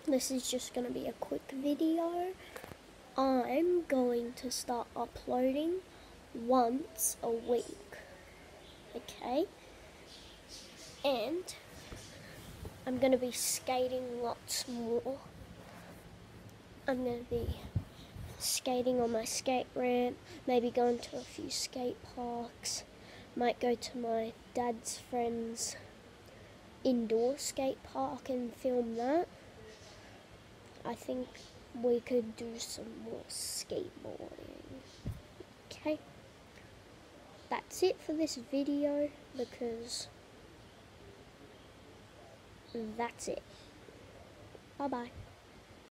this is just going to be a quick video. I'm going to start uploading once a week, okay? And I'm going to be skating lots more. I'm going to be skating on my skate ramp, maybe going to a few skate parks, might go to my dad's friend's indoor skate park and film that. I think we could do some more skateboarding. Okay, that's it for this video because that's it. Bye bye.